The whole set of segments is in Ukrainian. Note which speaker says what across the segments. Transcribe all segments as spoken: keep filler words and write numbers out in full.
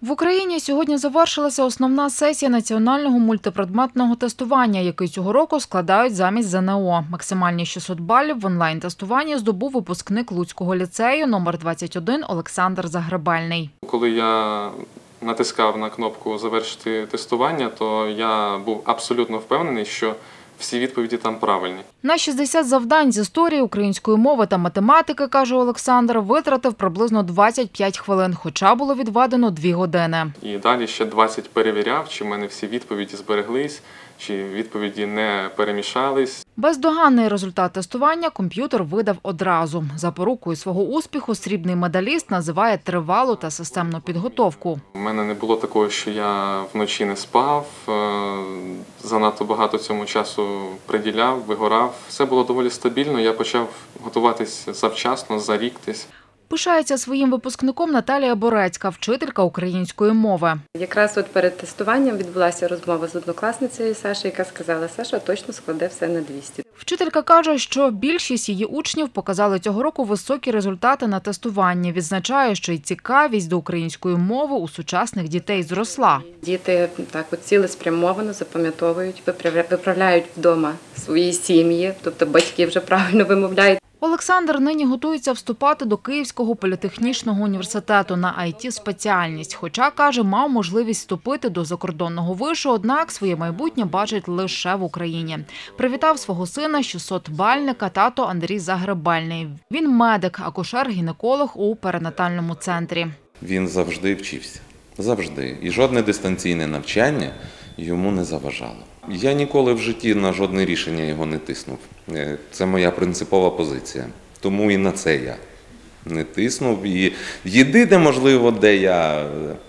Speaker 1: В Україні сьогодні завершилася основна сесія національного мультипредметного тестування, який цього року складають замість зе ен о. Максимальні шістсот балів в онлайн-тестуванні здобув випускник Луцького ліцею номер двадцять один Олександр Загребельний.
Speaker 2: Коли я натискав на кнопку «Завершити тестування», то я був абсолютно впевнений, що всі відповіді там правильні.
Speaker 1: На шістдесят завдань з історії, української мови та математики, каже Олександр, витратив приблизно двадцять п'ять хвилин, хоча було відведено дві години.
Speaker 2: І далі ще двадцять перевіряв, чи в мене всі відповіді збереглись, чи відповіді не перемішались.
Speaker 1: Бездоганний результат тестування комп'ютер видав одразу. Запорукою свого успіху срібний медаліст називає тривалу та системну підготовку.
Speaker 2: У мене не було такого, що я вночі не спав, занадто багато цьому часу приділяв, вигорав. Все було доволі стабільно, я почав готуватись завчасно, за рік десь.
Speaker 1: Пишається своїм випускником Наталія Борецька, вчителька української мови.
Speaker 3: Якраз от перед тестуванням відбулася розмова з однокласницею Сашою, яка сказала, Саша точно складе все на двісті.
Speaker 1: Вчителька каже, що більшість її учнів показали цього року високі результати на тестуванні. Відзначає, що й цікавість до української мови у сучасних дітей зросла.
Speaker 3: Діти так от цілеспрямовано запам'ятовують, виправляють вдома свої сім'ї, тобто батьки вже правильно вимовляють.
Speaker 1: Олександр нині готується вступати до Київського політехнічного університету на ай ті-спеціальність. Хоча, каже, мав можливість вступити до закордонного вишу, однак своє майбутнє бачить лише в Україні. Привітав свого сина шістсотбальника тато Андрій Загребельний. Він медик, акушер-гінеколог у перинатальному центрі.
Speaker 4: Він завжди вчився. Завжди. І жодне дистанційне навчання йому не заважало. Я ніколи в житті на жодне рішення його не тиснув. Це моя принципова позиція. Тому і на це я не тиснув. І єдине, можливо, де я,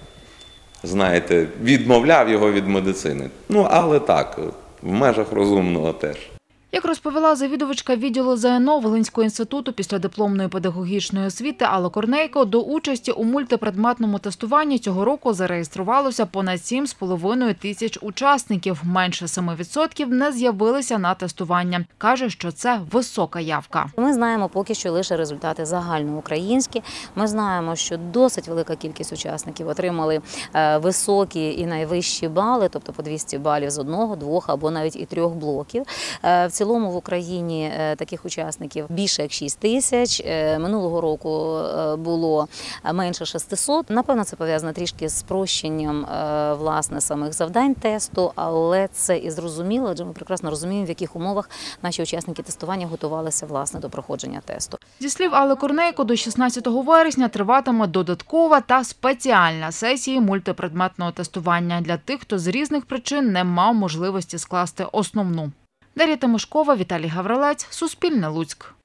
Speaker 4: знаєте, відмовляв його від медицини. Ну, але так, в межах розумного теж.
Speaker 1: Як розповіла завідувачка відділу зе ен о Волинського інституту післядипломної педагогічної освіти Алла Корнейко, до участі у мультипредметному тестуванні цього року зареєструвалося понад сім з половиною тисяч учасників. Менше семи відсотків не з'явилися на тестування. Каже, що це висока явка.
Speaker 5: Ми знаємо поки що лише результати загальноукраїнські. Ми знаємо, що досить велика кількість учасників отримали високі і найвищі бали, тобто по двісті балів з одного, двох або навіть і трьох блоків. В цілому в Україні таких учасників більше як шість тисяч. Минулого року було менше шестисот. Напевно, це пов'язано трішки з спрощенням власне самих завдань тесту, але це і зрозуміло, адже ми прекрасно розуміємо, в яких умовах наші учасники тестування готувалися власне до проходження тесту.
Speaker 1: Зі слів Алли Корнейко, до шістнадцятого вересня триватиме додаткова та спеціальна сесії мультипредметного тестування для тих, хто з різних причин не мав можливості скласти основну. Дар'я Тимошкова, Віталій Гаврилець, Суспільне, Луцьк.